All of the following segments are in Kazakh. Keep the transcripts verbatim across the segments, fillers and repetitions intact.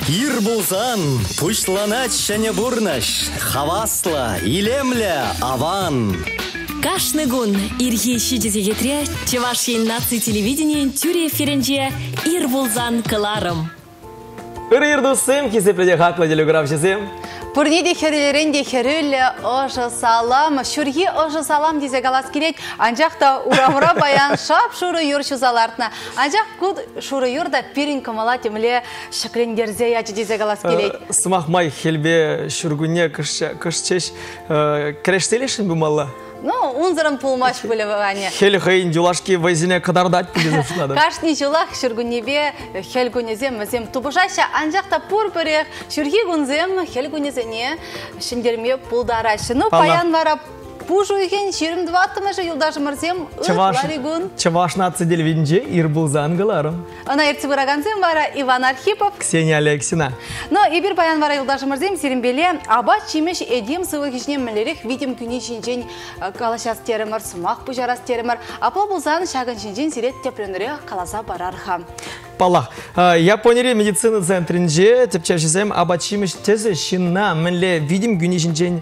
Ир булсан, пушланать шәне бурнаш, хавасла, илемля, аван. Кашны гун ирхи шидезегетре Чевашин наци телевидение тюре ференже ир булзан кыларым. Ир дусым кисе преде хаклы делеграф чесем. Пурниде херелеренде хереле ожы салам, шурги ожы салам дизе галас келет, анжақта ура-ура баян шап шуры юр шузалартна. Анжақ күд шуры юрда пирин камала темле шаклендерзе ячы дизе галас келет. Смахмай хелбе шургуне кышчеш крештелешін бумалла. Ну, унзырым пулмаш пылевание. Хель хайын жулашки вайзине кадардать пылезем шунады. Кашни жулах шургунебе хель гунезем мазем тубушаша анжақта пур-пырех шурги гунзем хель гунезене шиндерме пулдарашы. Ну, паян вара пужу екен шерім дваттымышы юлдажы мырзем ларигун. Чаваш наци телевиденже ир булзан кыларым. Она ерцы выраганзем вара Иван Архипов. Ксения Алексина. Но и бир паян вара юлдажы мырзем серембеле аба чимеш эдем сывы кишне мілерек видим күні шинжен калашас теремір, сумақ пужарас теремір. Апа булзан шагын шинжен сирет тепленіре қаласа барарха. Палах. Япония медицина центринже тепчевшізем аба чимеш тезе шинна міле видим күні шинжен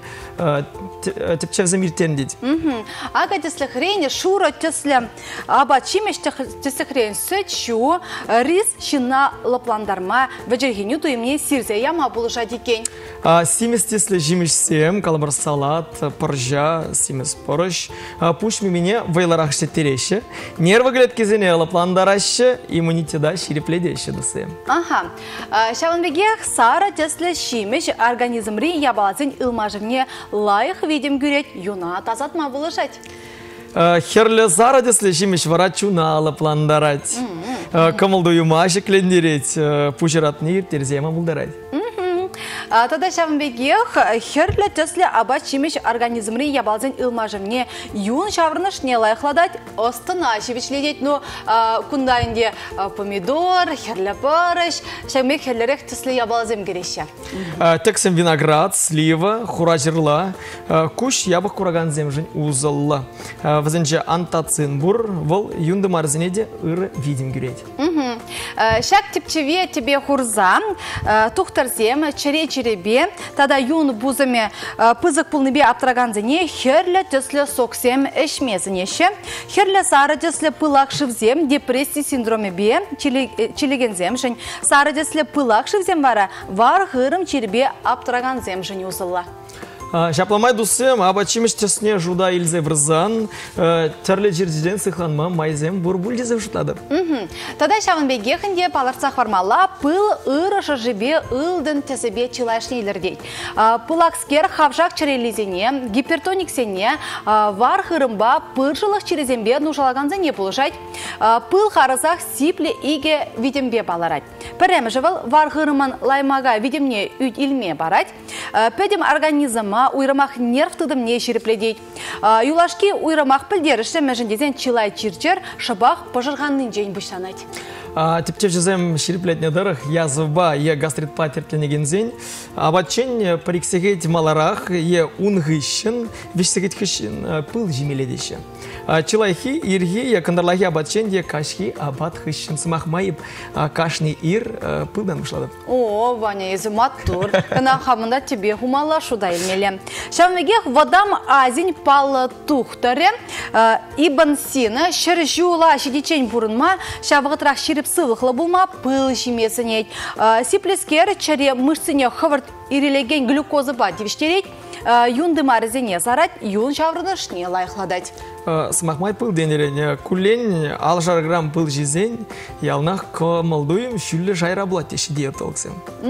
тепчевзем иртен дейді. Ага теслі хрейне шура теслі аба чимеш теслі хрейн сөтшу рис шинна лапландарма вәжергеню туемне сирзе яма бұлыша декен. Симес теслі жимешсем, каламар салат, поржа, симес порыш. Пуш мимене вайларах шеттереше. Нервы глед кезене лапландарашы, иммунитеда ширепледеше дысем. Ага. Шаванбегех сара теслі шимеш организмри ябалазын илмажывне лайық видим гүрет юна тазатма бұлышать. Херле зара десле жимеш варачуна лапландарать. Камылды юма шеклендерет, пушератны терзема бұлдарать. Тада шавынбегех херле тесле аба чимеш организмри ябалзен илмажымне юн шаврыныш не лайықладать остына шевечледет. Ну, кундайынде помидор, херле парыш, шавынбег херлерек тесле ябалзем кереше. Тексем виноград, слива, хуражырла, куш ябық кураган земжін узылла. Вазенже антацин бур, вол юнды марзинеде ыр видим гюреть. Шак типчеве тебе хурза, тухтарзем, чере черебе, тада юн бузами пызык пулныбе аптраганзыне, херле тесле соксем эшмезынеше, херле сары тесле пылак шывзем, депрессия синдроме бе, чилегензем жын, сары тесле пылак шывзем вара, вар хырым черебе аптраганзем жын узылла. Шапламай дусым, аба чимеш тесне жуда илзе врзан, терле жерден сыхланма майзем бурбуль дезем шутлады. Тада шавынбегехінде паларцах вармала пыл ырышы жібе ылдын тесебе чилашнейлердей. Пылакскер хавжак черелизене, гипертониксене, вар хырымба пыршылық черезембе нушалаганзене пулышать. Пыл харызах сипле иге видимбе баларать. Пәрәмі жывыл вар хырыман лаймага видимне үйт илме барать. Пәдім организма уйрамах нерв тыдым не шерепледейт. Юлашки уйрамах пілдеріші мәжіндезен чилай чирчер шабах пожырғанның жейін бұштанайт. Тепчев жезем шереплетне дырых, языба е гастрит патертленегензен, абачен париксегет маларах е унгыщен, вешсегет хыщен пыл жемеледеше. Чилайхи ирги е кандарлахи абачен е кашхи абат хыщен смахмайып кашный ир пылдан вышлады. О, Ваня, езімат тур. Кына хамында тебе хумала шуда елмеле. Шамвегех водам азин пал тухтаре, ибн сина шыржула шедичень бурынма, шавғытрах шереп сывықлы булма пыл жемесінет. Сиплескер чаре мышцыне хывырт ирелеген глюкозы ба девіштерет, юнды марызене зарать, юн шаврынышне лайықладать. Смахмай пыл денерене, кулен алжар грамм пыл жезен, ялнах кымылдуем шүлі жайра бұлат теші диетолықсем.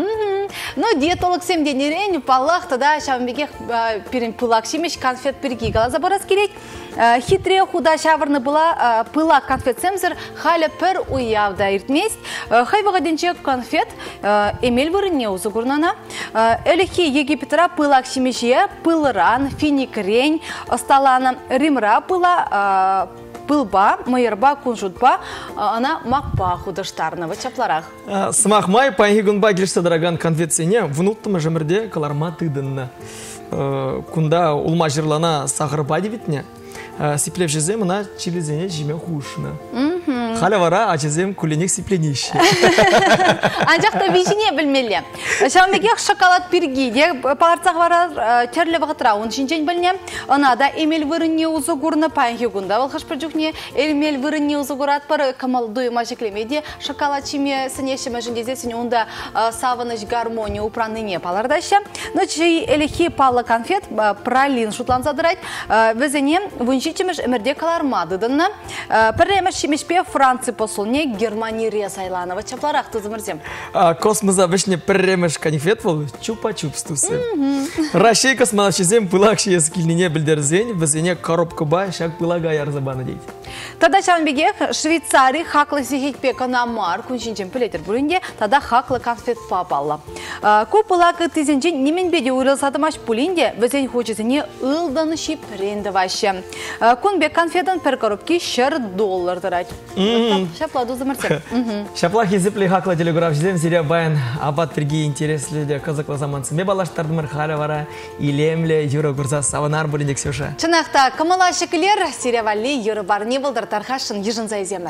Ну, диетологсем денерен, палах тада шавынбегех перен пылак шемеш конфет перги галаза барас керек. Хитре худа шавырны была пылак конфет семзір халя пір уявда иртмест. Хайваға денче конфет эмел вырынне узы гурнана. Әліхи Египетра пылак шемеше пылыран, финикрень, осталана римра пыла пылба, майырба, кунжутба, она макпа худыштарны чапларах. Смахмай пайгунба келшті дыраган конфетсене внуттымы жымырде каларма тыдынны. Кунда улма жырлана сахырба дебетне. Сиплев жезе мына чилезене жеме хушына. Халя вара ачызем кулинек сипленище. Анжақта бейжіне білмелі. Шамбекех шоколад пирги, де паларцақ вара чарлы вағытра, он шинчен біліне. Анада эмел вырынне ұзы ғұрны пайынхи ғында. Ол қашпыр жүхне эмел вырынне ұзы ғұрат бары камал дойма жеклемеде. Шоколад чиме сынешіме жіндезе сіне онда савыныш гармония упраныне палардашы. Но чей элехи палы конфет пралин шутлан задырайт. Візіне выншичіміш әмірде калармадыдынна. Пірреміш шимешпе Франция посылне Германия резайланова. Чапларақ тұзымырзем. Космоза вишне пірреміш конфет бол чупа-чупс тусы. Рашей космонавчызем пылақшы ескіліне білдерзен, візіне коробка бай шак пылага ярзабаны дейді. Тада Шамбегех Швейцарий хақлы сихетпе канамар күншінчен пілетер бүрінде, тада хақлы конфет папалла. Көп пылақы тізінчен немен беде уйрылсатымаш пулінде, візен хочесіне ылданы шип ренді ваще. Күнбе конфетан пір коробки шыр доллар дырать. Шапладу замырсен. Шаплах езіплі хақлы телеграф жезем зере баян абат бірге интереслі де қызықлы замансы. Ме балаштардымыр халя вара илемлі юра күрза саванар бөліндек сеуша. Чынақта, кымыла шекілер серевали юры барни болдар тархашын ежін зайземір.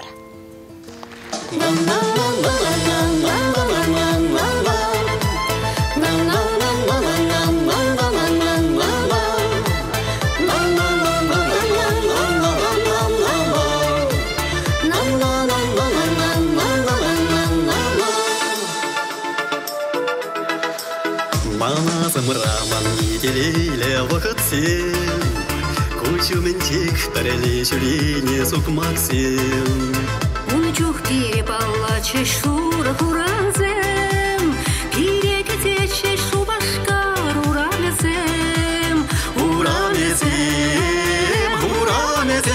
Мамазымыраман етелейлі вақытсен, Күшіменчек тәрелі жүріне сұқмақсен. Уны чухтире палачы шура хуразем, Пиреке тече шу башкар урамезем, Урамезем, урамезем.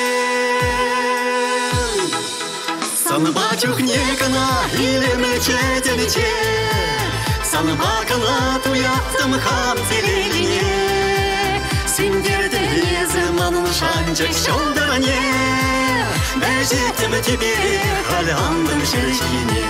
Санба чухнекана илеме четелече, Санба кана туяттым хам телелине, Сендерді езім анын шанчак шолдаране, Бәжеттім тебе қаландым жүршіне.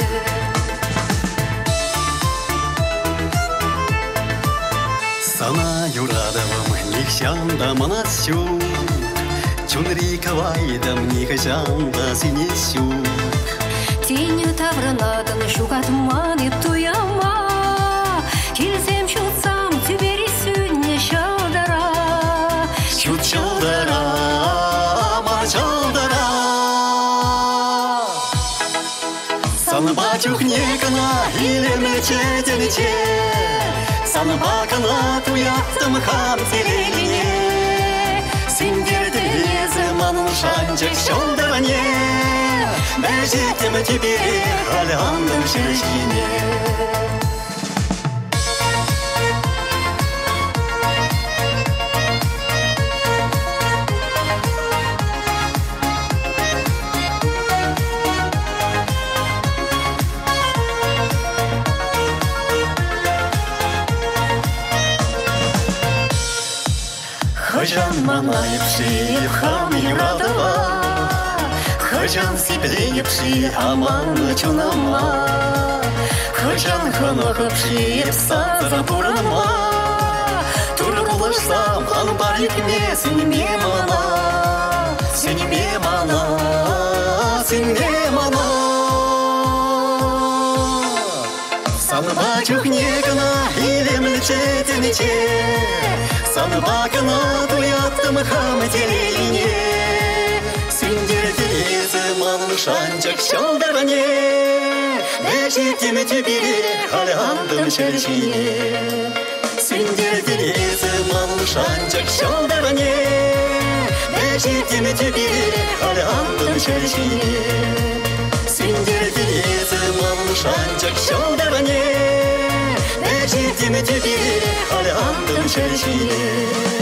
Сана юрадавым нихшанда манасю, Чунри кавайдам нихшанда синесю. Тенью тавранадын шугатманы туяма, Келсем шутсам түбері сүнне шалдара. Шут шалдара, ма шалдара. Санба чухнекана илеме четелече, Санба кана туяттым хам телелине, Сендерді езім анын шанчак шолдаране, Бәжеттім тебе қаландым жүршіне. Хажан манайыпши хам юрадава, Хажан сипленепши аманны чунама, Хажан ханахыпши саза бурама, Турулышсам хан барикме сенеме мана, Сенеме мана, сенеме мана. Санба чухнекана илемлі четенече, Санба кана туяттым хам телелине, Сендерді езім анын шанчак шалдаране, Бәжеттім тебе қаландым жүршіне. Сендерді езім анын шанчак шалдаране, Бәжеттім тебе қаландым жүршіне. Сендерді езім анын шанчак шалдаране, Бәжеттім тебе қаландым жүршіне.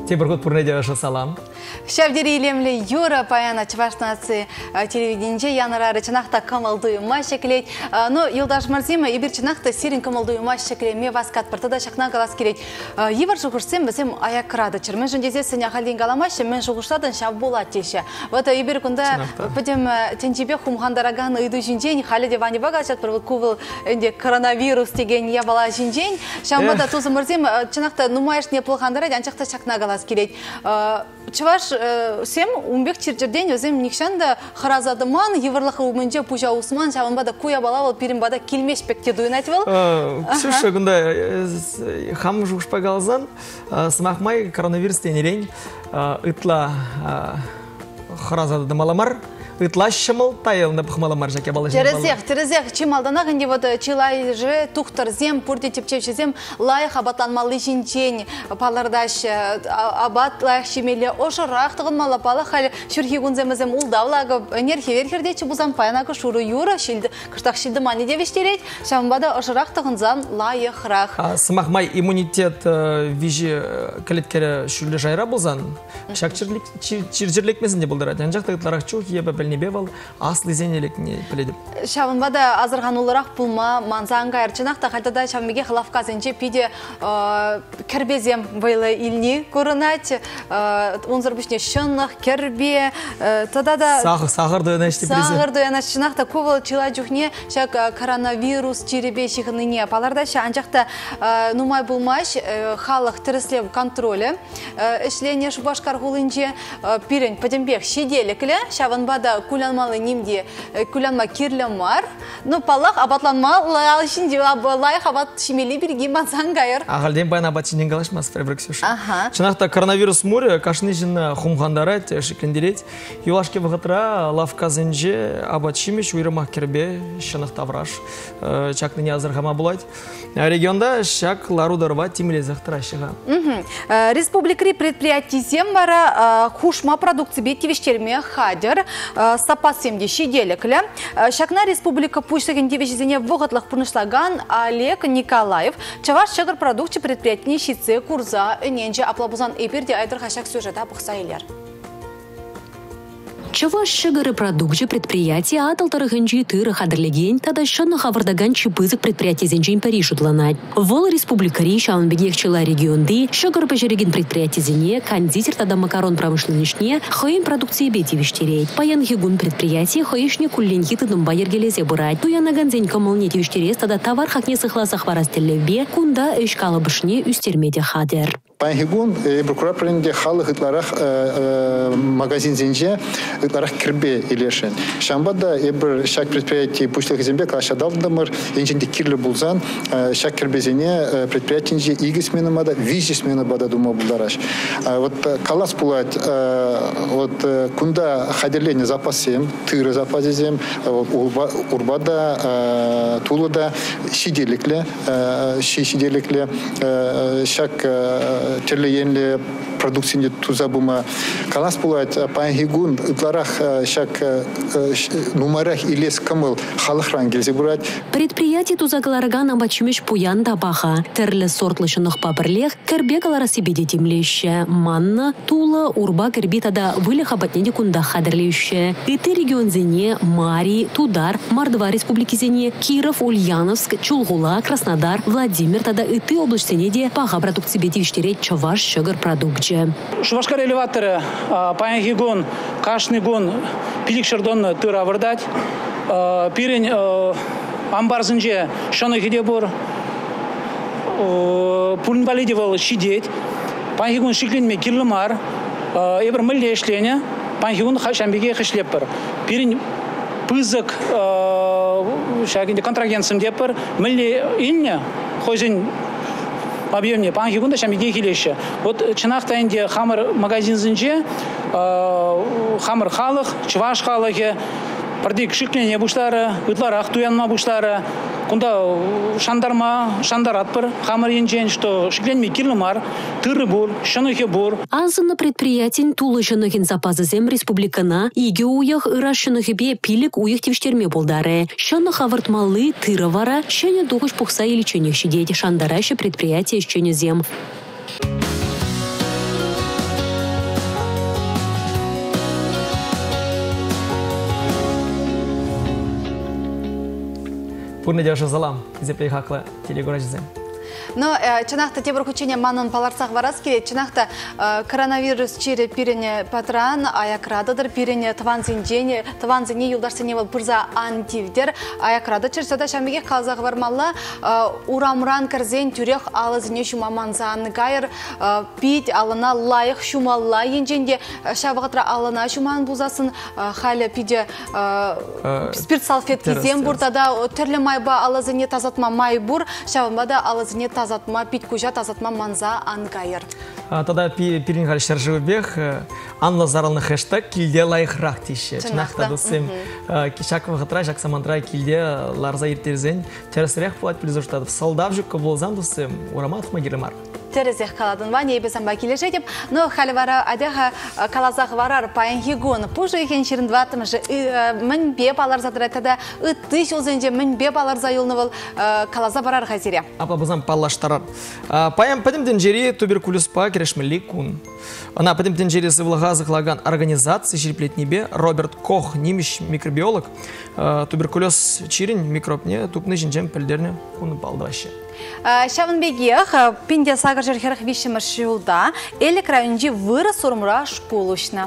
Тебір год пұрнеде аша салам. Шавдери илемле Юра паяна Чувашнасы телевиденде янырары чынақта камалдуыма шекілет. Но Юлдаш Марзима ебір чынақта сирин камалдуыма шекілет. Ме васкат біртада шақна қалас келет. Евір жұғырсем бізім аяқ қырады чыр. Мен жүндезе сыня халден қаламашы, мен жұғырсадын шап болады теші. Вот ебір күнда пөдем тенчебе хумхандараган үйді жүнден халі де вани бағачат бір кувыл коронавирус деген ябала жүнден. Шамбада тузы Марзим чынақта нумайш не плохандарады, анчақта шақна қалас келет. Чуваш сем умбек чирчерден өзім никшанда харазадыман еврлахы умынже пужа усман шаванбада куя балавал пиринбада килмешпекте дуын айтывал. Ксюша күнда хам жуғышпа қалзан сымақмай коронавирус тенерен ытла харазадым аламар. Ытла шымыл тайылны пұхмаламар жаке балы жем балы. Терезех, терезех, чималдана ғынде вот чилай же тухтар зем, пурде тепчевші зем, лайық абатланмалы жинчен, палардаш абат лайық шемелі ошырақ тұғын мала палы қалі шүрхи күнземізем ұлдавлағы энерхи верхерде чебузан паянағы шуры юры, кыштақ шилді маны девештерет, шамбада ошырақ тұғынзан лайықрақ. Сымақмай иммунитет вижі кәлеткері шүрлі жайра болзан, шак чиржірлік месінде болдырады. Анжақты ұтларақ чух ебі не был, аслы зенелек не пледіп. Шаванбада азырған оларақ пулма манзанға әрчынақта қайтада шавмеге қылавқа зенче пиде кәрбезем байлы илни көрінат, онзыр бүшіне шынық, кәрбе, тада да... Сағырды өнәшті білізі. Сағырды өнәшчынақта көбіл чила жүхне шак коронавирус черебе шиғыныне паларда ша анжақта нумай бұлмаш халық тіріслев контролі ішлене шубашқар ғылынже пирен падембек шеделіклі шаванбада кулянмалы немде кулянма кирлямар, но палах абатланма лайшинде лайх абат шимели берги мансангайыр. Ағалден баян абат шинен қалашмас фребрексюш. Чынақта коронавирус мөрі кашны жинна хумхандарат шекендерет. Юлашке вғытра лавказынже абат шимеш уйрымақ кербе шынық тавраш. Чакны не азырғама бұлайды. Регионда шак ларударва тимеле зақтыра шыға. Республикри предприятий зембара хушма продукции беттевештерме хадер сапас семде шеделіклі. Шакна республика пушсеген девешізіне вғытлық пұрнышлаган Олег Николаев чаваш шығыр продукты предприятіне шице курза үненже аплабузан эпирде айдырға шак сюжета бұқса елер. Чаваш шыгыры продукты предприятия аталтарыгынчи тыры хадырлеген тада шыны хавардаган чипызык предприятия зенчен Париж утланать. Вол республикари шаунбегех чыла регионды шыгыр пожереген предприятия зене кондитер тада макарон промышленничне хыйын продукции бети виштереть. Паян хигун предприятия хыйышне кулленхи тыдым байергелезе бұрать. Туянаган зень комылнете виштерез тада товар хакне сыхласах варастеллебе кунда эшкалыбышне үстермеде хадер. Паян прокурор пренде халық ытларах магазин зенже ытларах кирбе илешен. Шамбада эбір шак предприятий пуштылық зембе калаша давдамыр, енченде кирлі булзан, шак кирбезене предприятинже игі смена бада, вижі смена бада дума булдараш. Вот калас пулать, вот кунда хадерлене запасем, тыры запазезем, урбада, тулада шиделіклі, ши шиделіклі, шак терлеенлі продукцияне туза бума. Калас пулать, паян ытларах шак нумарах илес камыл халықран келзе бұрад. Предприятие тузагаларган абачымеш пуян табаха. Терлі сортлышынық папірлех кірбекалара себеде темлеші. Манна, тула, урба кірбетада вылех абатнеде кунда хадырлеші. Эти регион зене Мари, Тудар, Мордва республики зене Киров, Ульяновск, Чулгула, Краснодар, Владимир тада эти областенеде паха продукции бети виштереть чаваш шыгыр продукче. Шубашкар элеваторы паян хигон кашный гон пилик шардонны тыра вырдать. Пирень амбарзынже шаны хиде бур. Пулин балидевал шидеть. Паян хигон шикленме кирлымар. Эбір мылле эшлене. Паян хигон шамбеге хышлеппір. Пирень пызык шагинде контрагентсым деппір. Мылле инне хойзин объемне пан хигунда шамиге хилеше. Вот чынақта инде хамыр магазин зинже хамыр халық, чываш халығы, пардик шиклене буштары, ытларах туянма буштары, кунда шандарма, шандарат пыр, хамыр инжен, что шикленме кирлымар, тыры бур, шынығы бур. Азына предприятин тулы шынығын запазы зем республикана, иге уях ыра шынығы бе пилік уях тевштерме болдары. Шыны хавыртмалы тыры вара, шыны доғыш пұқса или чөнек шидеті шандарайшы предприятие шчөне зем. Пурны держа залам, зеплей хакла телегуражзем. Но чынақта тебір күчене манын паларсақ варас келет. Чынақта коронавирус чире пирене патран аякрадыдыр, пирене тванзинжене, тванзине юлдарсене бол пырза антивдер аякрады. Чырсада шамбеге қалзағы бармалла урамран кірзен түрек алызыне шумаманзан гайыр пит алына лайық шумалла енженде шабығытра алына шуман бұзасын халі пиде спирт салфет кезен бұртада түрлі майба алызыне тазатма май бұр, шабымбада алызыне тазатма пит кужа тазатма манза ангайыр. Тогда пирин халиштар живбех анла заралны хэштег килде лайхрах тише. Чнахта досым кишакова хатра жак самандра килде ларза иртерзен тересрех плат плюзоштадов солдавжик каблозан досым ураматов магиремар. Терезех каладын ване ебесам бакилеше деп, но халивара адеха калазах варар паянхигон пужа екен ширындватым же мін беп алар задыратада ыттыш олзенже мін беп алар зайылнывал калаза барар хазире. Апа базам паллаштарар. Паян падемден жери туберкулезпа керешмели кун. Она падемден жери сывлага захлаган организации шириплетнебе Роберт Кох, немиш микробиолог, туберкулез чирин микробне тупны жинжем пельдерне кун балдываще. Шавынбегех пинде сагар жерхерх вишемір шиулда элек районжи выры сұрымыра шпулышна.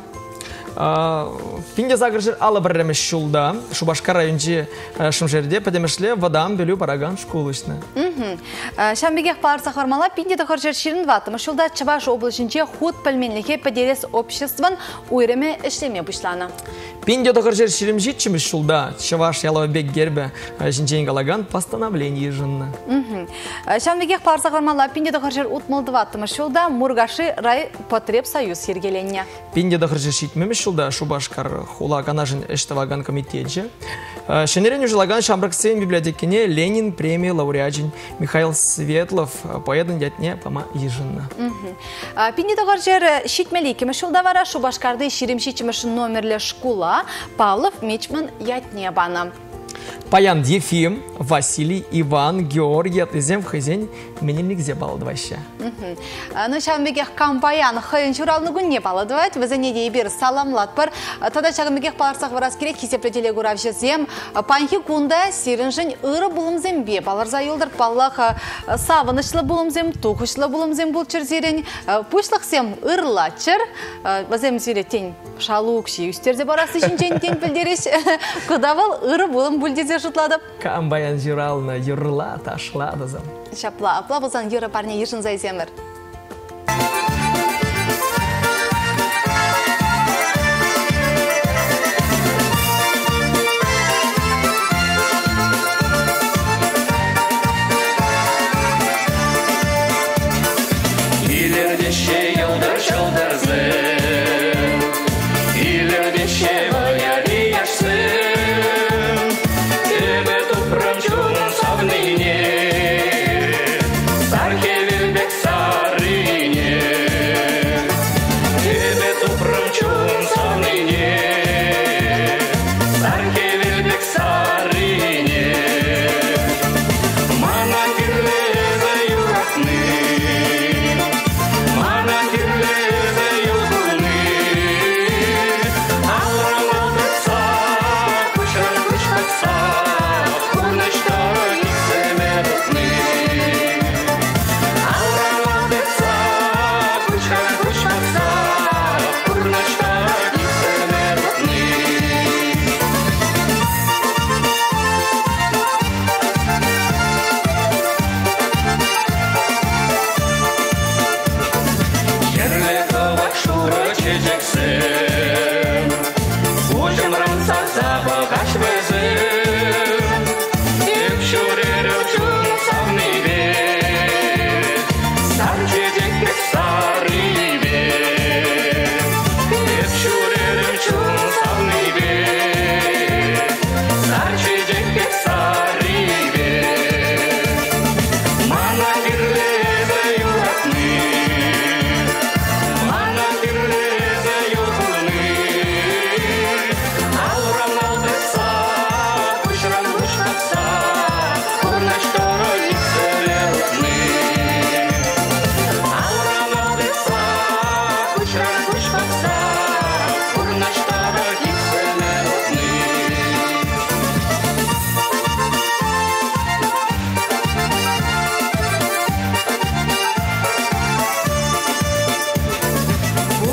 Пинде загрыжыр алы бірремеш шулда, Шубашкар районжи шымжерде падемешле вадам белю параган шкулышна. Шамбегех парсах вармала пинде тахар жер ширин ватым. Шулда Чаваш облачынче худ пальменлихе поделес обществан уйреме эшлеме бұшлана. Пинде тахар жер ширим житчимеш шулда, Чаваш ялавбек гербе жинчейн галаган постановление жынна. Шамбегех парсах вармала пинде тахар жер утмылды ватым. Шулда Мургаши рай потреб союз сергеленне. Пинде тахар жер шитмемеш шулда Шубашкар хулаганажын эштаваган комитетже. Шенерен ужилаган шамбраксен библиотекине Ленин премии лауреатжин Михаил Светлов поеден дятне пама ежинна. Пинде тағар жер шитмели кемеш шулда вара Шубашкарды ширим шитчимеш номерле шкула Павлов Мичман ятне бана. Паян Ефим, Василий, Иван, Георгий, отызем в хозяин, менельник зе баладваща. Ну, шамбегех кампаян хайын чуралны гүнне баладвать, вазанеде ебер саламлат бар. Тада шагымбегех парсах варас керек кисепле телегурав жезем. Панхи кунда сиринжын ыры булымзем бе. Баларза йылдар паллах савынышлы булымзем, тухышлы булымзем бұл чырзерен. Пушлықсем ырлачыр. Вазем зиретен шалукши. Үстерде барасы жинчен тен білдереш. Кудавал ыры булым бүлдезе жұтладып. Камбаян жирална юрла ташла дазам. Шапла, апла бұзан юры парне ешін зайземір. Sarke bir beksa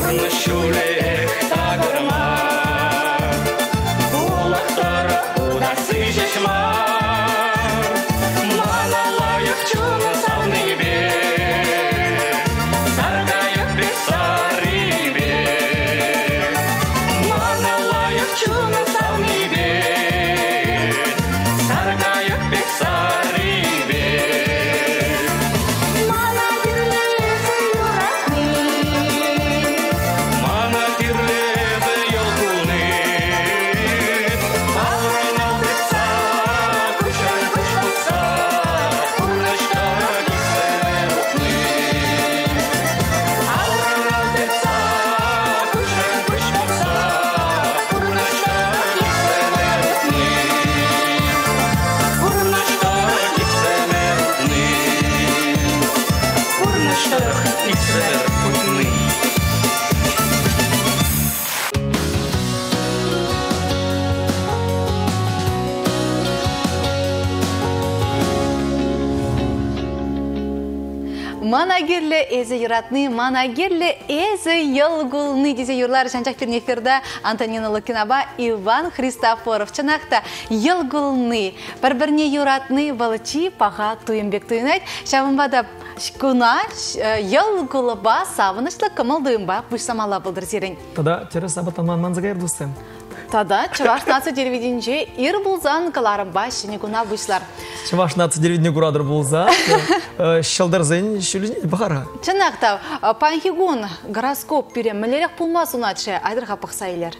Манагерлі әзі юратны, манагерлі әзі елгулны десе юрлар жанчақ бірін эфирда Антонина Лукинаба, Иван Христофоров. Чынақта елгулны, бір-біріне юратны балычи паға туйымбек туйнайд. Шабынбада шкуна елгулы ба савынышлы кымылдыйым ба бұшсамала бұлдыр зерін. Тада терес абатанман манзыға ердусым. Тада Чуваш нация телевиденже ир булзан каларым баш никуна бұшлар. Чуваш нация телевиденже курадыр булза, шылдырзын шүлізіне бағара. Чынақта, панхигун гороскоп бере мүлерек пулмас ұнатшы айдырға пықсайлар.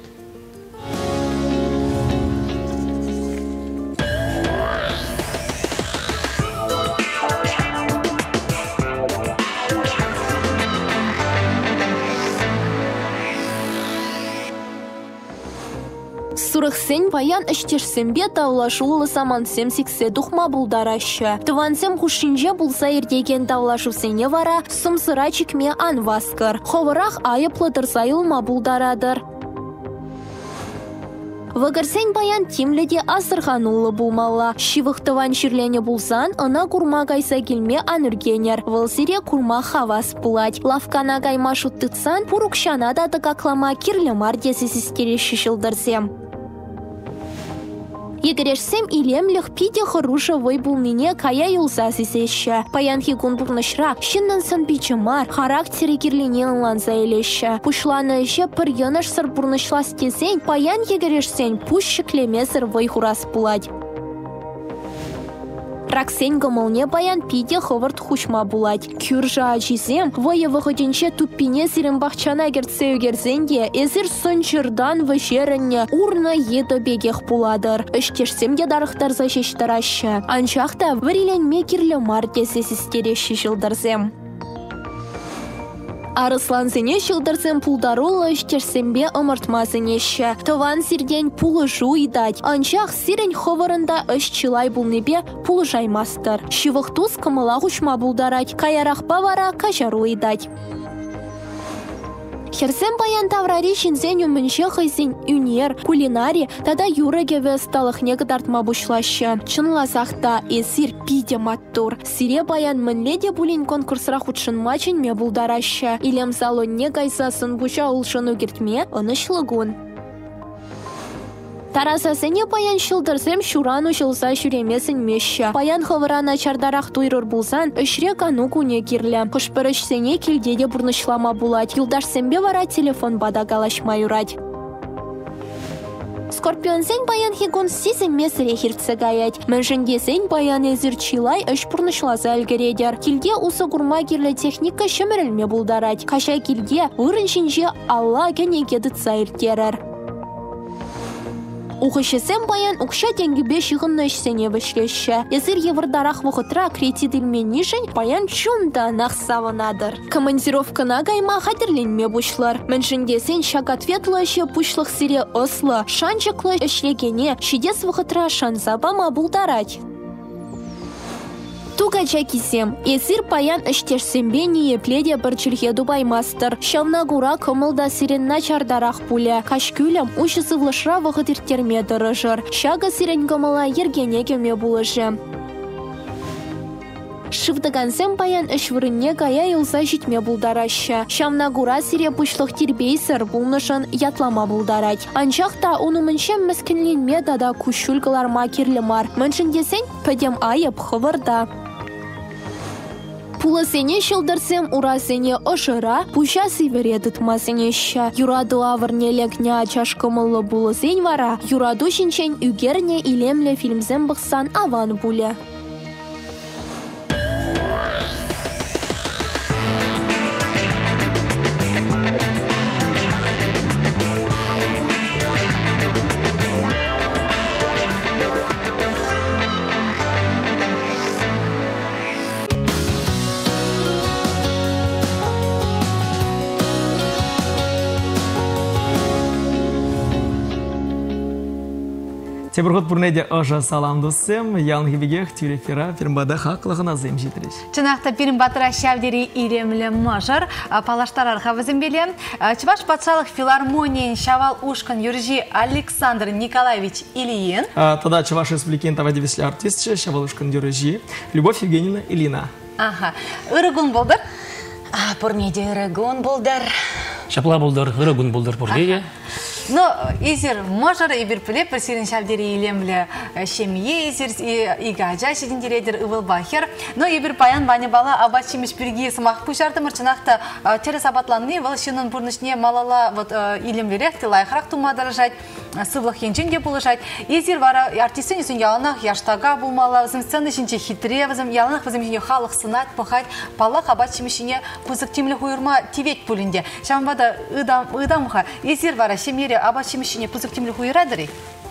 Сурықсен паян іштешсенбе таулашулы саман семсіксе дұқма бұлдарашы. Тывансем хушинже бұлса ердеген таулашусене вара, сымсыра чекме анваскар. Ховырақ айыплы дырзайылма бұлдарадыр. Вăгăрсен паян тимледе асырханулы булмалла. Шивықтыван ширлене булсан, ына курма кайса келме аныргенер. Вăлсире курма хавас пулать. Лавкана кайма шуттытсан, пурукшана да тăкаклама кирле мардесі сестереші шылдырсем. Егерешсем илемліх пиде хороша вой булнине кая юлса сесеші. Паян хигун бурнышра, шиннан сан пичемар, характері кирлене ынланса елеші. Пушланы еще пір йыныш сыр бурнышлас тезен, паян егерешсен пуш шеклемесір вой хурас пулать. Раксен гымылне паян пиде хывырт хушма булать. Кюржа ачизем, вое выходенче туппине сирен бахчана герцею герзенде, эзір сончырдан вышерінне урна еді бегех буладыр. Үштешсем де дарықтарза шештарашы. Анчақта віреленме кирлі мартесі сестереші жылдырзем. Арысланзыне шылдырсен пулдарулы іштерсенбе ымыртмазынеші. Тыван сирден пулы жуйдать. Анчақ сирен ховырында үш чылай булнебе пулы жаймастыр. Шивықтуз кымыла хушма булдарать. Каярақпа вара кажаруйдать. Херсен паян таврари шинзен умменше хайзен юнер, кулинари, тада юрагеве сталыхне гдартма бушлашы. Чынласақта эсир пиде маттур. Сире паян мінледе булин конкурсра худшын мачын ме булдарашы. Илем салонне кайсасын буша улшыну кертме ынышлыгун. Тарасасыне паян шылдырсем шурану шылса шүремесін меші. Паян хывырана чардарақ туйрыр булсан, үшре кану куне кирлі. Құшпырышсене келдеде бұрнышлама булать. Юлдашсембе вара телефон бада галашма юрать. Скорпионсен паян хигун сизен месіре хиртсе гаять. Мәншіндесен паян ezir чилай үш бұрнышласа әлгередер. Келге усы курма кирлі техника шөмірілме булдарать. Каша келге ұрыншынже алла кенегеді цайыртерер. Ухышесем паян укша тенгебе шығынны ішсене вішлеші. Езір евірдарақ вұқытра кредитілмен нишін паян чунда нақсавынадыр. Командировкана гайма хадерленме бұшлар. Мәншіндесен шак ответлышы бұшлық сире ослы, шанчықлы ішлегене шидес вұқытра шанзабама бұлдарать. Туга чакисем, езір паян іштерсембе ниепледе бір чүлге дубаймастыр. Шавна гура кымылда сиренна чардарақ пуле. Кашкүлем ұшысы влышра вғытыртерме дырыжыр. Шага сирен кымыла ергене кеме булыжы. Шывдагансем паян ышвырынне кая юлса житме булдараща. Шамна гура сире пучлық тирбейсір булнышын ятлама булдарать. Анчақта унумыншем міскінленме дада кушулгаларма кирлемар. Міншін десен пәдем айып хывырда. Пуласене шылдырсем урасене ошыра, пуща сивередет масенеща. Юраду авырнелекня чашкымылы булысен вара, юраду шинчен үгерне илемле фильмзем бұқсан аван буле. Тебірғыт бұрнайде ұжа салам дұсым, ялын гебегех тюрефера фирмада хақлығына зем жетіреш. Чынақта пирімбатыра шәвдері иремлі мұжыр, палаштар архавызым белем. Чываш патшалық филармониян шавал ушкан юржи Александр Николаевич Ильин. Тогда Чуваш республикин тавадевесли артистче шавал ушкан юржи Любовь Евгеньевна Ильина. Ага. Үрігін болдыр? Пұрнеде үрігін болдыр. Шапла болдыр, үрігін болдыр пұрнеде. Но изер можар и бирпеле персирин шавдери илемле шемье изер и гаджа шидин дирейдер ывыл бахер. Но и бир паян бани бала абачимиш бирги самах пушарты мырчынахта через абатланны вал шинын бурнышне малала вот илемлерек тилайхрак тума даражать сывлах енчен деп булышать. Изер вара артистин үсін яланах яштага булмала вазым сцены шинче хитре вазым яланах вазым шинче халық сынат пахать палах абачимишине пузык тимле хуйырма тивет пулинде. Шамбада ыдам ыдамха изер вара шемьере абачимишине пызык тимле хуйрадыры?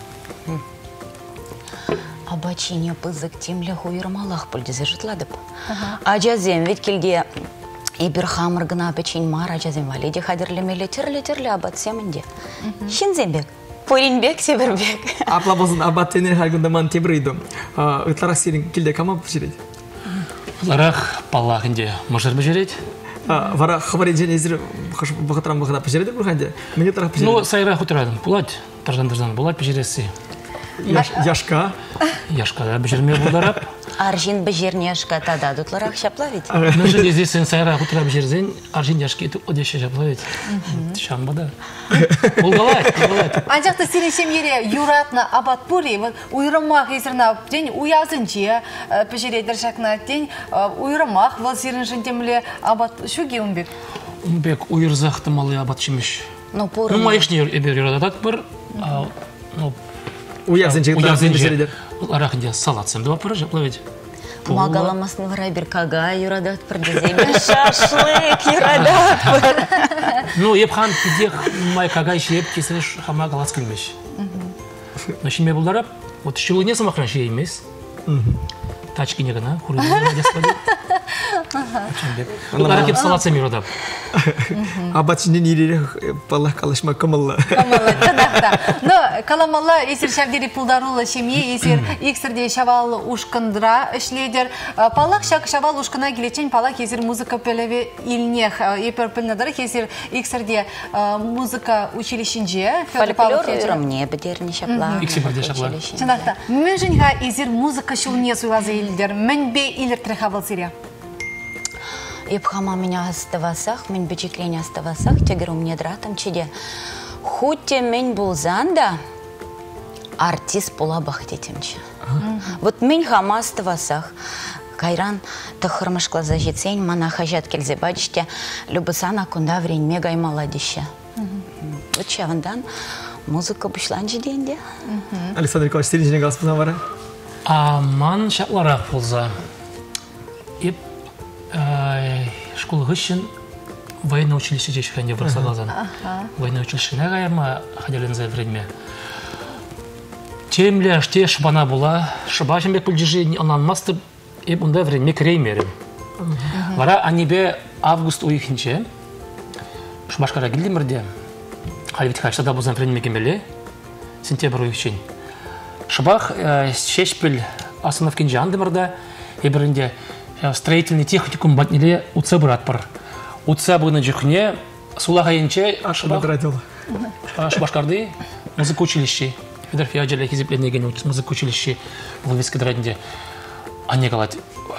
Абачине пызык тимле хуйырмалах пульдезе жытладып. Ажазем ведь келге ибір хамыр гына печень мар ажазем валеде хадерлемеле терле-терле абат семінде. Шинзембек, Пуринбек, Севербек. Апла болсын абат тенер харгында ман тебрейді. Ытларақ серін келде кама пішереді? Ларах паллахынде мұжыр бішереді. Вара хабари жен езір бұғытыран бұғыда пішереді бұрғанде? Мене тарақ пішереді? Ну, сайра құтырадым. Бұлад, таржан-таржан, бұлад пішересі. Яшка? Яшка да бішерме бұлдарап. Аржин бішерне яшка тада дутларақ шаплавит. Мүжін езесен сайра құтыра бішерзен, аржин яшка еті одеше шаплавит. Шамбада. Бұлгалайт, бұлгалайт. Анчақта сирен шемьере юратна абат пури, уйрамақ езірна ден уязынче пішередер шақна ден уйрамақ вал сирен жынтемле абат шуге умбек? Умбек уйырзақты малы абат шимеш. Ну, пуры. Ну, майышне ебер юрадат бір, ну, уязынче пішередер. Арахынде салатсем да пыры жаплавит. Магаламасын вара бір кага юрадат бір деземер шашлык юрадат бір. Ну, епхан пидех май кага шеп кесіреш хама галас келмеш. Но шиме бұлдарап, вот шилыне самақран ше емес. Тачки не гана, хуры Бұлдар кеп салатсем юрадап. Абатшынен ерері палақ қалышма кымылы. Кымылы, чынақта. Но каламалла есір шавдері пулдарулы шемье, есір ексірде шавал ушкындыра ішлейдер. Палақ шак шавал ушкына келечен палақ есір музыка пөлеве илнех. Епер пөлнадырық есір ексірде музыка училищенже. Фольклор үйрімне бідеріне шапла. Иксибірде шапла. Чынақта. Мен жынға есір музыка шылне суйлазы елдер. Мен бе илер трехавал сирия. Епхама меня оставасах, мен бечеклень оставасах, тегеру мне дратам чеде. Хутте мен булзанда, артист пола бахтетемче. Вот мен хама оставасах, кайран тахырмышкла зажицень, мана хажат кельзе бачте, любысана кунда врень мегай молодище. Вот чавандан, музыка бушланжи денде. Александр Николаевич, сирин жене галспызан вара? Аман шапларақ болза. Еп школ ғышын военное училище жешкенде бір сағалзан. Военное училище не ғайырма хадерлен за время. Темле аште шыбана була, шыба жембек бүлжежі ананмасты, еп онда время креймерім. Вара анибе август уйхінче, шыбашқара келдемірде, халбет қайшада бұзан время кемеле, сентябр уйхчен. Шыбақ шешпіл асыновкен жандымырда, ебірінде строительный техникум батнеле уца брат пар. Уца бұны жүхне, сулаға енче шыбашқарды музыка училище. Федорфия аджалия хизипленеген музыка училище в Львовской драдінде. Ане қалады,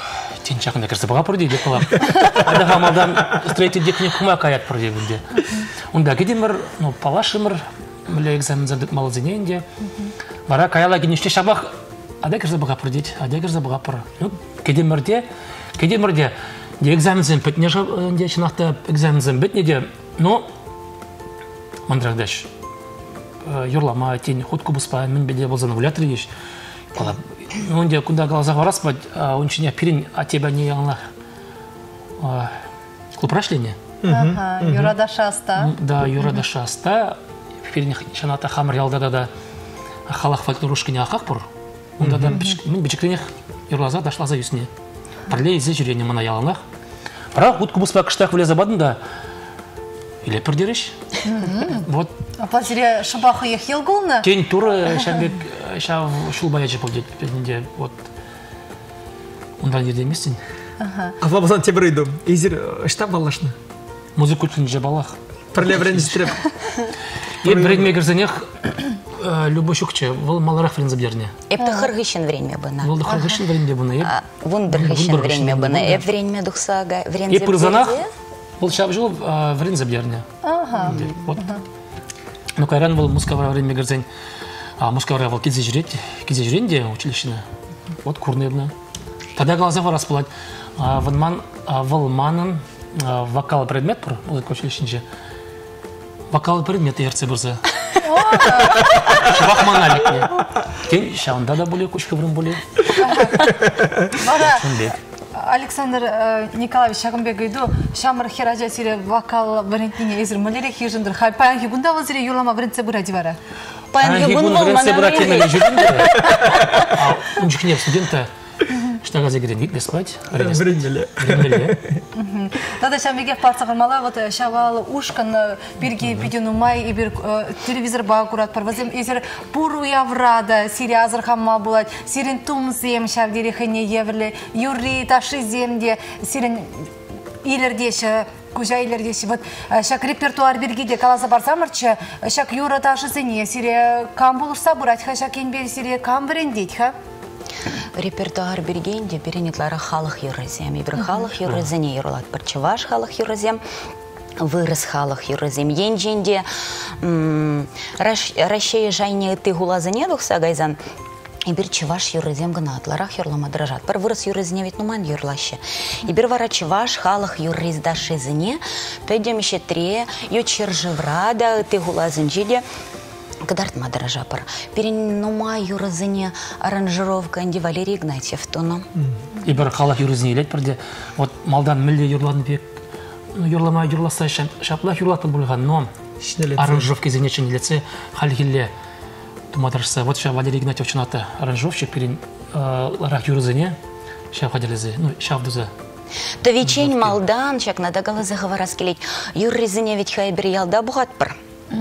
Тен чакында кірсе баға пұрды деп қалам. Адаға малдан строитель декіне құма қаят пұрды бүгінде. Онда кедемір, ну, палашымыр, мүлі экзамен зардық малы зененде. Бара каяла кенеште шабақ, ада кірсе баға пұрды, ада кірсе баға пұрды. Ну, кедемірде, кедемірде, де экзамен зен бітіне де, шынақта экзамен зен бітіне де, но, мандырағдаш, юрлама, тен, худку бұспа, мен беде болзаны гулятыр еш. Онде куда глаза вараспать, он чиня пирин, а тебя не яңла клупрошление. Юрада шаста. Да, юрада шаста. Пирин шаната хамр ялда да халах фольклорушки не ахах пор. Онда да мен бичекленех юрлаза дошла за юсне. Парлей зе жюрение мана яланах. Пора утку буспа кыштах влеза бадында. Или пердериш. Вот. А позире шабаху ехил гулна? Тень тура шамбек шав шулбаяжы будет пединде вот. Ондан жерде еместен. А бабасан тебір үйді. Езір штаб балашны? Музыку түнже балах. Пірле бірінші стреп. Еп біренме кірзенех любой шукче. Вол маларақ врен забдерне. Эпті қырғышын время бұна. Волды қырғышын вренде бұна. Вон бірғышын время бұна. Эп вренме дұқса врен Еп ұрзанақ бұл шап жыл врен забдерне. Ага. Ну, кайран был мускавра время кірзен. А мускавра был кизе жүрет. Кизе жүренде училищені. Вот курнебна. Тогда глаза варас плать. Ванман, валманын вокал предмет пор, музыка училищенче. Вокал предмет ерце бұрза. Шабақ маналикне. Кен шауында да более, кучка врын более. Александр Николаевич Шагымбек үйді шамыр хеража сире вокал варентине езір мүлері хижіндір. Хай паянхи бұнда ол зіре юлама варентсе бұради бара? Паянхи бұн бұл мана студента. Что газе грен вид беспать? Вренмеле. Тогда шамбеге парцағырмала, вот шавал ушкан бірге пидену май и бір телевизор ба курат парвазем. Езір пуру яврада, сире азырхамма булат, сирен тумзем шавдері хыне еврлі, юрри ташы земде, сирен илердеші, кужа илердеші. Вот шак репертуар біргеде каласа барсамырчы, шак юра ташы зене, сире кам булырса бурат, ха шак енбер сире кам бірендейт, ха? Репертуар бергенде перенетлары халық юрызем. Ибір халық юрызене юрлат. Бір чываш халық юрызем, вырыс халық юрызем. Енженде рашей жайне ты гулазыне дұқса гайзан. Ибір чываш юрызем гына атларах юрлама дрожат. Бір вырыс юрызене вет нуман юрлаще. Ибір вара чываш халық юрыздаши зіне, пөдем еще тре, ю чержеврада, ты гулазынжиде. Кадарт мадража пар. Перенума юрызыне аранжировка Анди Валерий Игнатьев тону. И бір халық юрызыне елет бірде. Вот малдан мүлде юрладын бек. Юрлама юрласа шаплах юрлатын болған, но аранжировка зенечен елетсе халихилле тумадрашса. Вот ша Валерий Игнатьев чынаты аранжировщик перен ларах юрызыне шав хаделезе, ну шавдуза. То вечень малдан, чак надо галазы говорас келеть. Юрызыне ведь хайбер ялда бугат пар.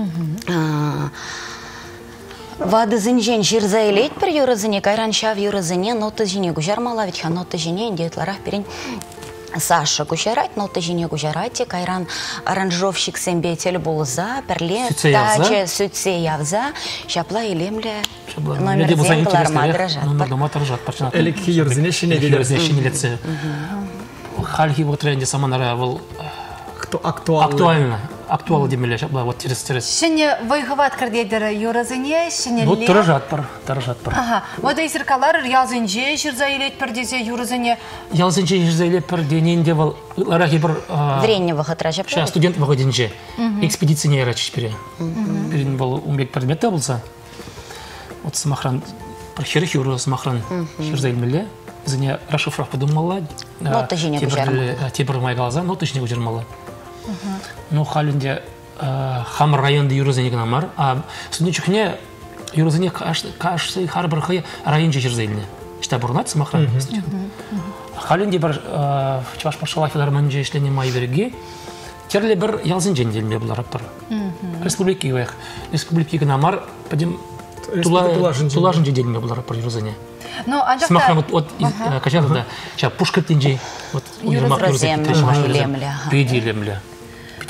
Вады зінжен жирза елет бір юрызыне, кайран шав юрызыне, ноты жіне гужармала, ведь ха ноты жіне, индетларах перен Саша гужарать, ноты жіне гужарать, кайран аранжировщик сэмбетел болза, перле, таче, сүтсе явза, шапла елемле, номер зен бұларма дрожат. Элекки юрызыне шине делер. Хальхи вот ренде саманара был актуально. Актуалы демеле, шапла вот через-через. Шине вайғыват кірдедір юрызыне, шине ле? Вот тұрыжат бар, тұрыжат бар. Ага, вот айсыркалар ялзынже жүрза елет бір десе юрызыне? Ялзынже жүрза елет бір дененде был, ларахи бір... Вренне вағыт ражап? Ша студент вағыденже, экспедиция рачиш бере. Берін был умбек предметті болса. Вот самахран, бір херіх юры самахран жүрза елмеле. Зіне расшифров подумала. Ноты жіне күжармалы. Тебір майгалаза, ноты жіне күжармалы. Ну, халінде хамыр районды юрызыне гнамар, а студентчикне юрызыне кашсы харбырхы район жержеліне. Ішта бұрнат самахран студент. Халінде бір чаваш пашала филармонже ішлене май берге, терле бір ялзын женделме бұлар аптыр. Республики вайх. Республики гнамар, падем тулажын женделме бұлар аптыр юрызыне. Самахран вот качалда, ча пушкаттенже, вот юрызем, елемле. Пейді елемле.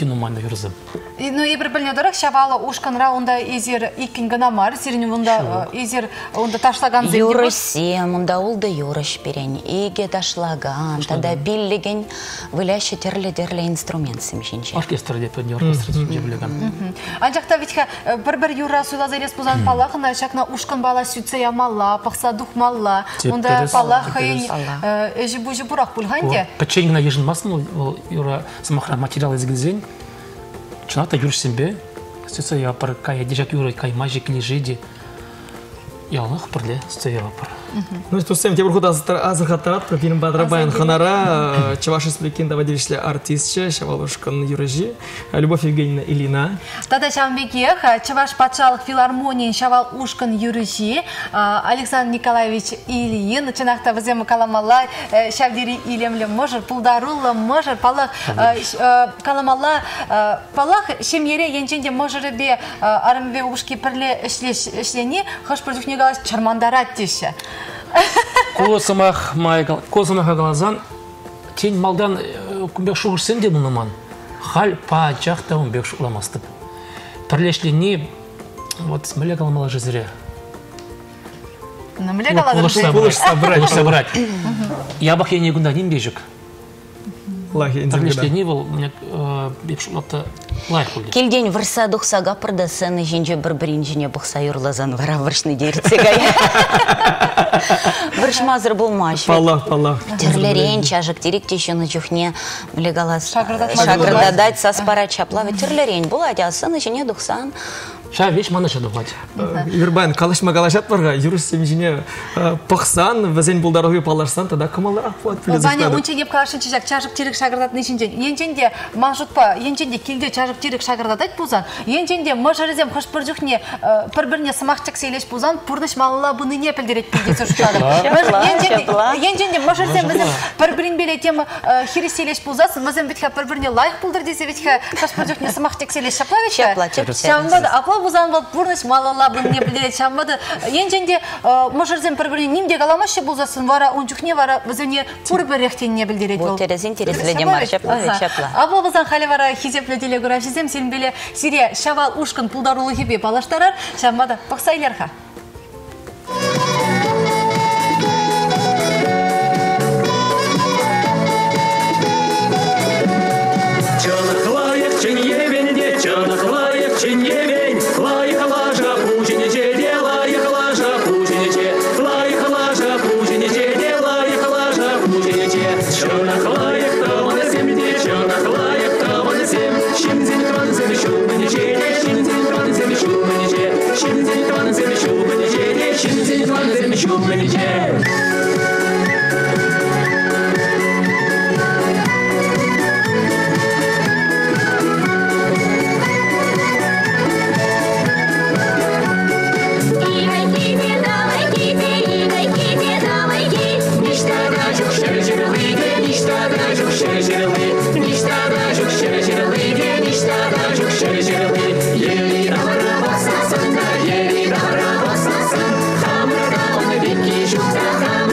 Ертең умайна юрзым. Ну и бір біліне дұрық, шавалы ушқанра онда езер иккен гана мар, сирені онда езер онда ташлаган земде бар? Юрысем, онда олды юрыш берен, иге ташлаган, тада биллеген выляща терлі-дерлі инструмент семшінче. Оркестр деп, не оркестр деп білеген. Анжақта витха бір-бір юра суйлаза елес бұзан палақына, шақна ушқан бала сүтсе ямалла, пақса дұқмалла, онда палақ хайын әжі-бұжы бұрақ бұлғанде? Пәтченгіна ежін масын, ол юра самахра материал езгілзен, чыната юрышсен бе, сөйтсе я пар кая дежак юры кай мажик или жиди, ялнах парле стояла пар. Ну, что всем тебе приходит азахатарат, про фильм Бадрабайн Ханара, чаваши сплекинда водилище артистче, шавалушкан юрежи, Любовь Евгеньевна Илина. Тада шамбекех, чаваш патшалық филармонии шавал ушкан юрежи, Александр Николаевич Ильин, чынақта візем каламала, шавдери илемле можыр, пулдарулла можыр, палақ каламала, палақ шемере енченде можыры бе арымбе ушки пірле ішлені, хош продюхне галас чармандарат деші. Колосамах майгал, колосамах агалазан, тень малдан күмбек шуғырсен де мұныман. Хал па жақта ұмбек шуғыламастып. Пірлешлені, вот, сміле каламала жезіре. Наміле каламала жезіре? Кулыш собрать. Я бақ ене күнда нем бежік. Пірлешлені бұл, бек шуғылапта лайық бұл деп. Келден вырса дұқсаға пырдасыны женже бір-бірін жене бұқса юрлазан вара выршны дерцегай. Вырш мазыр болмаш. Палах, палах. Терлерен чажық директе шыны жүхне білегалас шақырдадать саспара чаплавы. Терлерен бұл адясыны жене дұқсан. Ша веш мана шадуғад. Юрбайн, қалашма қалашат барға, юрыс семжіне пықсан, візен бұлдарығы паларсан, тада кымалар ақпуат білезіқтады. Бәне, ончен еп қалашын чажақ чажық терек шағырдатын ешінчен. Енченде мағжұтпа, енченде келде чажық терек шағырдадат бұзан. Енченде мұжырызем қыш бір жүхне бір-біріне сымақчық сейлеш бұзан, пұрныш малыла бұны не пілдерет білдесі ұшқады. Енченде мұжырызем бізім бір-бірін белетем хирі сейлеш бұзасын, бізім бітке бір-біріне лайық бұлдыр десе бітке қыш бір жүхне сымақчық сейлеш шаплавечка. Бұзан бұл бұрныш малала бұны не білдерет шамбады. Енченде мұжырзен бір-біріне немде қаламашы бұзасын, вара ончухне, вара бізіне пұр-бір рехтен не білдерет бұл. Бұл терезін тереследе мар шаплавечка. Абыл бұзан қалі вара хизеплі делегура жезем, сен біле сирия шавал ушқын пұлдарулы хебе балаштарар, шамбады пақсайлерға. Hamra da onu bir kişi, hamra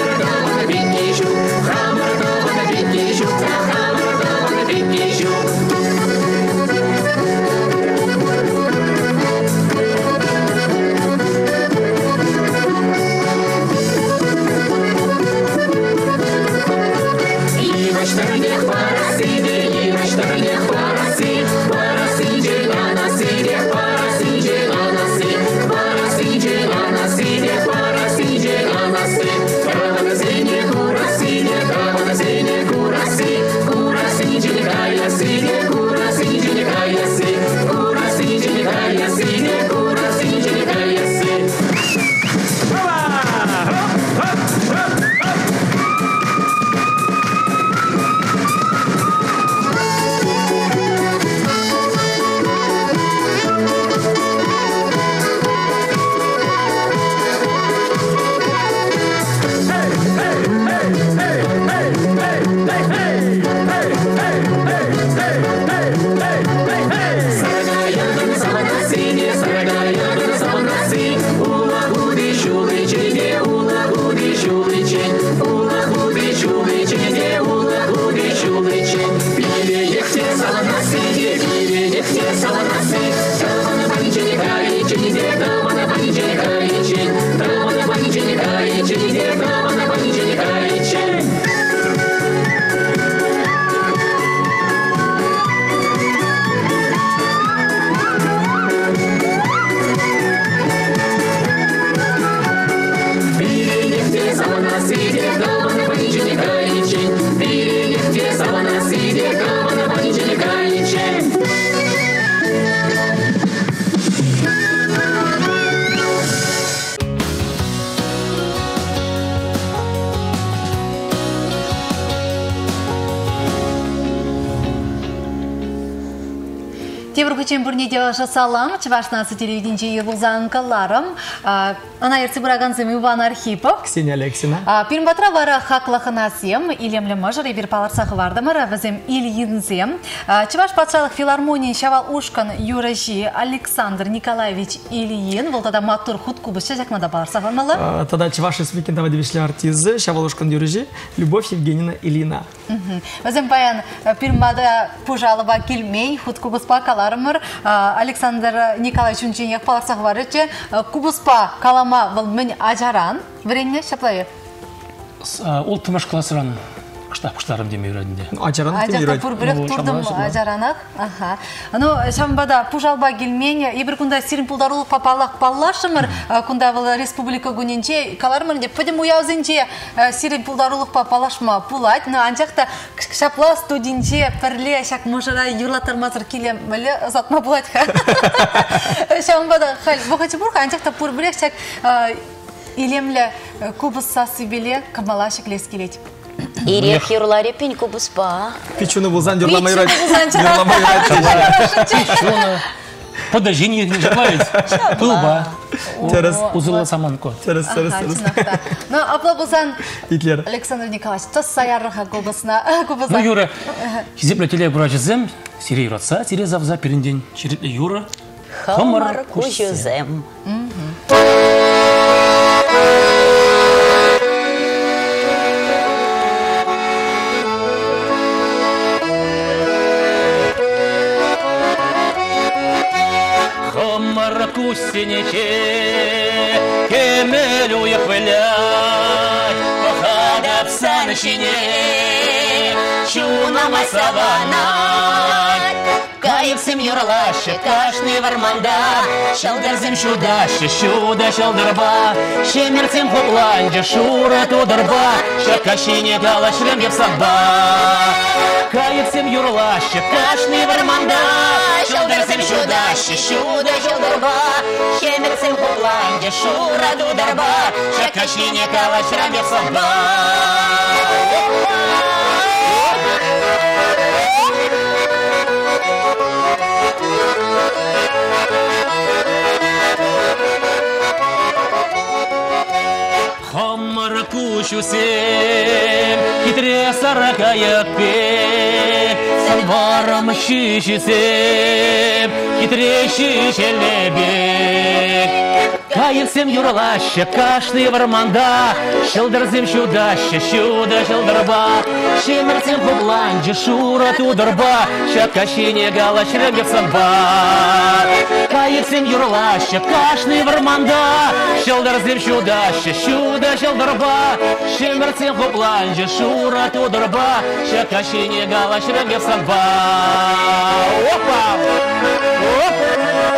Ебір күчен бүрнеде жасалам, Чевашнасы телевиденче елузан калларым. Ана ерці бұрағанзым Иван Архипов. Ксения Алексина. Пирмбатра вара хаклахынасем, илемлі мажыр, ебір паларсақы вардымыр, візім Ильинзем. Чеваш патшалық филармонии шавал ушкан юражи Александр Николаевич Ильин. Бұл тада маттур худ кубышы жақмада паларсақы вармалы. Тада Чеваш республикында девишлі артизы, шавал ушкан юражи Любовь Евгеньевна Ильина. Візім баян пирмбада пужалыба келмей, худ кубыспа каларымыр. Александр Николаевич Унченек паларсақы варычы. Кубыспа калама бұл мен ажаран. Вренне шаплайы? Ол тымаш классыран кыштап-кыштарым демей үйрәдінде. Ажаран демей үйрәді. Ажақта бірбірек тұрдым ажаранақ. Ну, шамбада пужалба келмен, ебір күнда сирин пулдарулық папалақ паллашымыр, күнда бұл республика күненче, каларымыр деп, pëдім уяузынче сирин пулдарулық папалашма пулать, но анжақта шапла студенче пірле шак мұжыра юрлатырмазыр келемілі затма пулать. Шамбада бұқачы бұрға анжақта бірбірек шак илемлі кубыс сасы беле камалашық лес келет. Ирек юрларе пень кубыспа. Пичуны бұлзан дюрламай райт. Пичуны. Подожди, не желает. Пылба. Узыла саманко. Терес, терес, терес. Ну, апла бұлзан Итлер. Александр Николаевич, тос саярыға кубысына. Ну, Юра, зепле теле бұрачызым, сирей ратса, сирей завза перінден. Черетлі Юра. Хамар кушюзем. Кусенече, кемел уехвлять, похода в саночине, чуна масавана, кайфсем юрлаще, кашный варманда, шалдарзем шудаще, шуда шалдарба, шемерцем хупланже, шура тударба, шакашине дала шлем евсаба, кайфсем юрлаще, кашный варманда, шалдарзем шудаще, шуда шалдарба, шемерцем хупланже, шура тударба, шакашине дала шлем евсаба. Хаммар кушусем, хитре саракая пек, салваром шишисем, хитре шишелебек. Кайфсем юрлаще, кашный варманда, шылдырзем шудаще, шуда шылдырба, шемерцем хубланже, шура тударба, шакашине галашрем евсанба. Кайфсем юрлаще, кашный варманда, шылдырзем шудаще, шуда шылдырба, шемерцем хубланже, шура тударба, шакашине галашрем евсанба. Опа! Опа!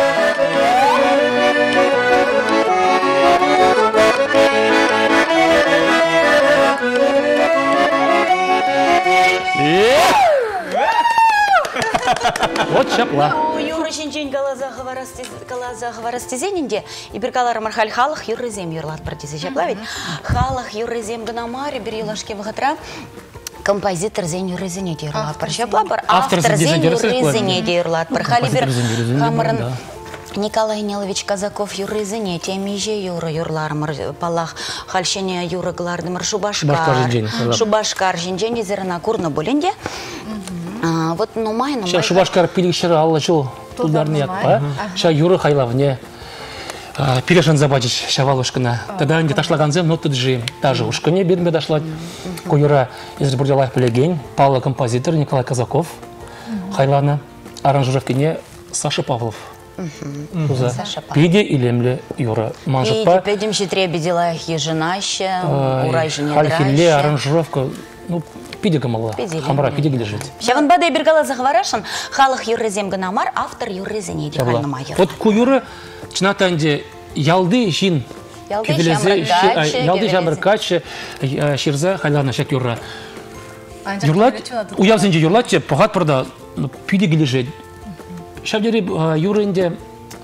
Вот шапла. Юры шинчен галаза хаварастезенінде, иберкалар мархаль халық юррызем юрлат партизы шапла ведь. Халық юррызем гынамаре бір юлашке вғытра. Композитор зен юррызене дейірлат бар шапла бар. Автор зен юррызене дейірлат бар. Халибер хамырын Николай Нелович Казаков юррызене, темеже юры юрларымыр палах, хальшене юры гылардымыр шубашкар. Шубашкар жинжен дезерына курны боленде. Вот ну май, ну май. Шубашкар пиликшері алла жыл тулдарны ятпа. Ша юры хайлавне пилешен забачыш шавалушкына. Тогда анде ташлаганзем, но тут же даже ушкане бедме дошлать. Куюра из Бурдялаев Полегень, Павла композитор Николай Казаков, хайлана аранжировкине Саша Павлов. Пиде илемле юра манжапа. И педим щитре бедила еженаще, урайжене драще. Хальхилле аранжировка, ну, пиде гамала, хамра, пиде лежит. Шаван бада и бергала захварашан, халах юррезем ганамар, автор юррезене идеально майор. Вот ку юра, чнатанде ялды жин. Ялды жамбыркачы, ширза хайлана шак юра. Юрлат, уявзенде юрлат, пахат прада, пиде лежит. Шабдери юрынде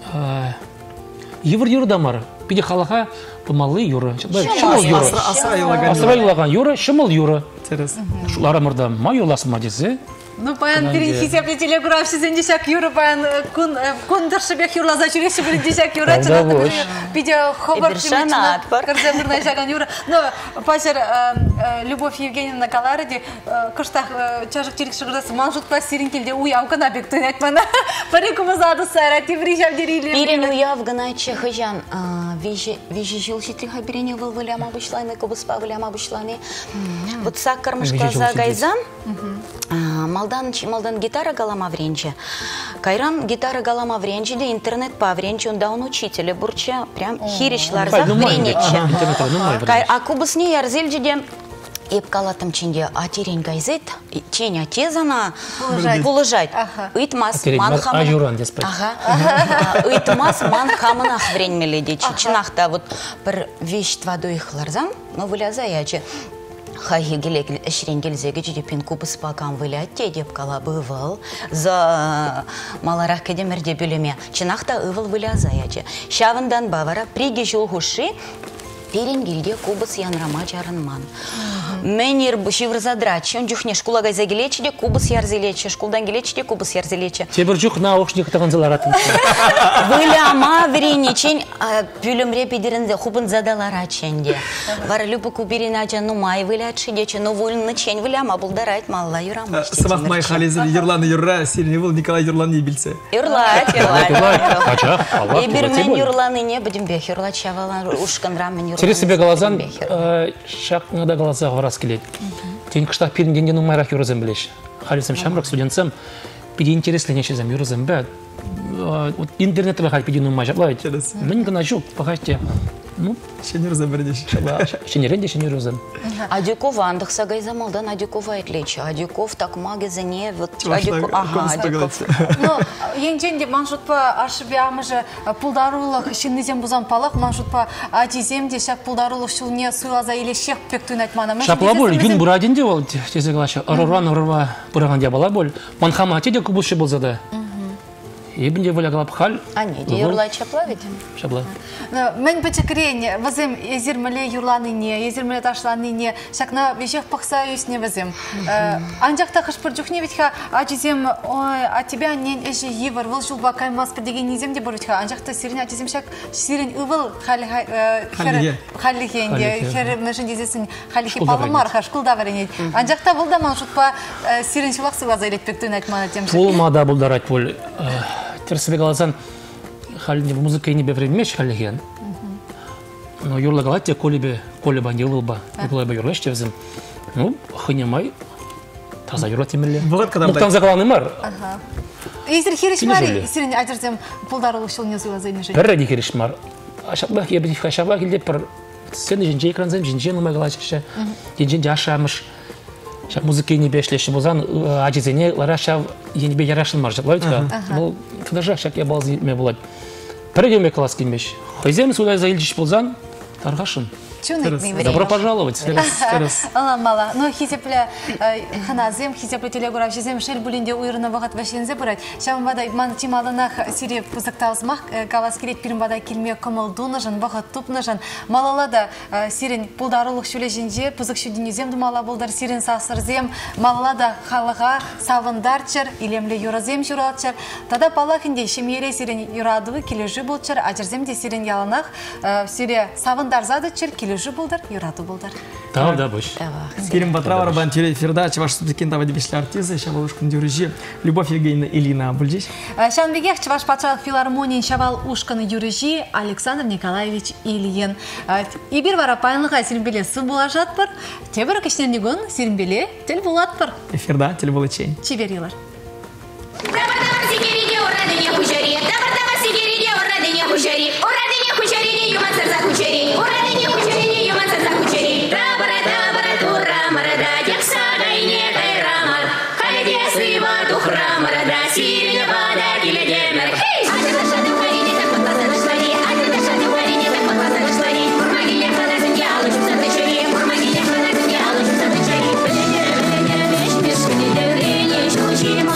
евр юры дамар. Пиде халаха помалы юры. Шымыл юры. Асырайлаган юры, шымыл юры. Шулара мырда май юласы мадезе. Ну, паян перехисяпле телеграф sizin десяк юра паян кун дыршыбек юрлаза жүресі бір десяк юра чынаты биде хобар чынат кырземырнай жаган юра. Но пачер Любовь Евгеньевна Каларади кыштах чажык чирик шыгырдасы манжутпа сирин келде уявгана бек төнет мана. Парикумыз ады сайра тевришав дерили. Пирен уявгана чехыжан вижи жил ситриха бирене выл выляма бушланы кубыспа выляма бушланы. Вот саккармышка за гайзан. Малдан малдан гитара галама вренче. Кайран гитара галама вренче, де интернет по вренче, он даун учителя бурча, прям хиришлар за вренече. А кубысне ярзельже де еп калатым чинде атерен гайзет, ченя тезана положать. Итмас ман хамын. Итмас ман хамынах вренмеле де чинахта вот бір вещь водой хларзан, но выляза яче. Хайги гелек шеренгелзеге жидепин кубыс пакан вылятте деп кала бывал за маларах кедемерде бөлеме. Чинахта ывыл выляза яче. Шавындан бавара приги жолгуши Перенгилде кубыс янрама жарынман. Менер шиврза драчи, он жухне шкула гайза гелечиде, кубыс ярзелече, шкулдан гелечиде, кубыс ярзелече. Тебір жух на оқшник тағын зыларатын. Выляма вренечен, пюлемре пидерінде хубын задалараченде. Вара любы куберина джану май вылячидече, но вольны чень выляма булдарайт малла юрама. Сымақ май халезір юрланы юрра, сиріне бұл Николай юрланы не білсе. Юрлайт, юрлайт. Ебір мен юрланы не будем бех, юрлайт шавалан ушкан рамен. Через себя глазан, шак надо глаза раз келет. Тень кыштах пирин денден умайрах юрызым білеш. Халисым шамрак студентсам, пиди интересли нечезам юрызым бәд. Интернет бәхал пидин умай жаплайт. Мен гына жук, пахаште. Ну, шенерзем бердеш. Шенеренде шенерзем. Адюков андықса гайзамалдан Адюков айтлечі. Адюков так магазине, вот Адюков, ага, Адюков. Ну, енженде манжутпа ашыбе амыжы пулдарулық шиннезем бузан палақ, манжутпа адиземде шак пулдарулық шулне суйлаза или шек пектуын айтмана. Шапла бол, юн бурадинде ол, тезе глаша, аруран арурва бураган бала бол, манхамате де кубушы болзада. Ебінде воля галап хал. А не, де юрлай чапла ведь? Шапла. Мен пачекрень, вазым езермеле юрланы не, езермеле ташланы не, шакна вещах пахса юсне вазым. Анжакта хашпырджухне ведь ха, ажизем, ой, а тебя не эши евр, выл жулба каймас подеген низем де боруть ха, анжакта сирин ажизем шак сирин ывыл хали халихенде, хер мешен дезесин халихи палымар хашкулда варенет. Анжакта вылда маншутпа сирин шулак сылаза илет пектуын айтмана тем. Пулмада булдарать пол. Терсебе галазан халине музыка не бевредмеш халиген. Но юрла галатия колебе колеба не улба. Николай бы юрлаш тевзем. Ну, хынемай таза юрла темелле. Вот когда там загаланы мар. Ага. Езер хириш мари, сирин ажырзем пулдарулы шул не зула зайны жень. Перреди хириш мар. Ашаблах я бедих ашаблах илде пар сен жинжей кранзем жинжей нумай галачша. Жинжей жашамыш. Шак музыки не бешлеши бузан ажизене лараша я не бе ярашын маржат ловитка. Ну тудажа шак я балзи ме булат. Перейдем класс кимеш. Хозяин сюда заильдиш бузан таргашын. Добро пожаловать. Аламала. Ну хизепле ханазем, хизепле телеграф, хизем шел булинде уйрына вагат вашензе бурат. Шам вадай ман тималанах сире пузакталзмах, калас кирет пирим вадай килме комалдунажан, вагат тупнажан. Малалада сирен пулдарулық шулежинже, пузак шудинезем думала булдар сирен сасырзем, малалада халага савындарчар, илемле юразем журалчар. Тада палахинде шемере сирен юрадывы килежи болчар, ажырзем де сирен яланах, сире савындарзадычар, килежи болдар, юраду болдар. Да, да, бош. Керим Батрава, Бантелей Фердач, ваш субтекин давай дебешли артизы, шавалушкан дюрежи, Любовь Евгеньевна Илина Бульдич. Шанбегех, ваш патшалық филармонии шавал ушкан дюрежи Александр Николаевич Ильин. Ибир вара пайнлыға сиренбеле сы була жатпыр, тебір кешнен негон сиренбеле тел булатпыр. Эфирда, тел булы чейн. Чеберилар. Мурмагиня,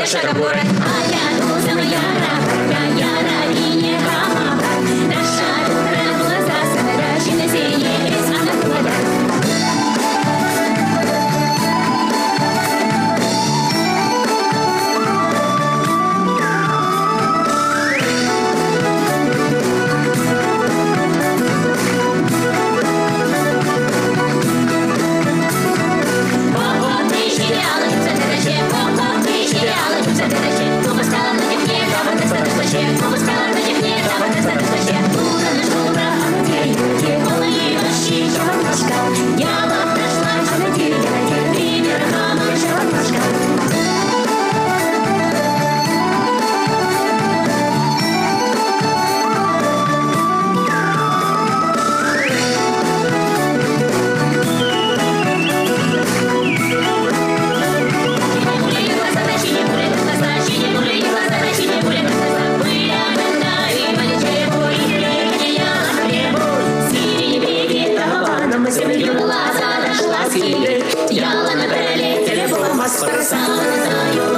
шагом город. А я дузом яра, я яра и не хама. Наша дура глаза, собирачи на зене, из она холода. Я на пролете, телефон, масса,